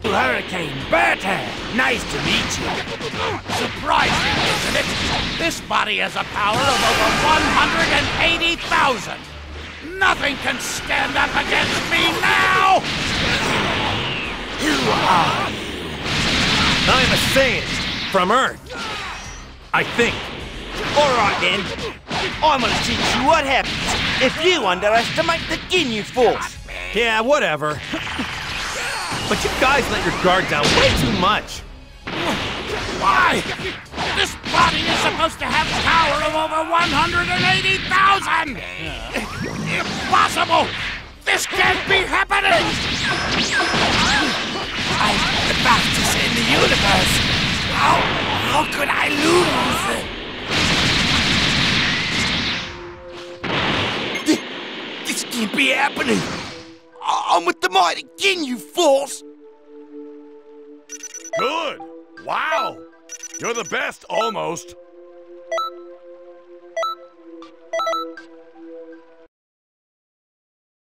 Hurricane Bertie, nice to meet you. Surprising, isn't it? This body has a power of over 180,000. Nothing can stand up against me now! Who are you? I'm a Saiyan from Earth. I think. All right, then. I'm gonna teach you what happens if you underestimate the Ginyu Force. Yeah, whatever. But you guys let your guard down way too much. Why? This body is supposed to have power of over 180,000! Impossible! This can't be happening! I'm the fastest in the universe! How could I lose? This can't be happening! I'm with the mighty Ginyu Force! Good! Wow! You're the best, almost.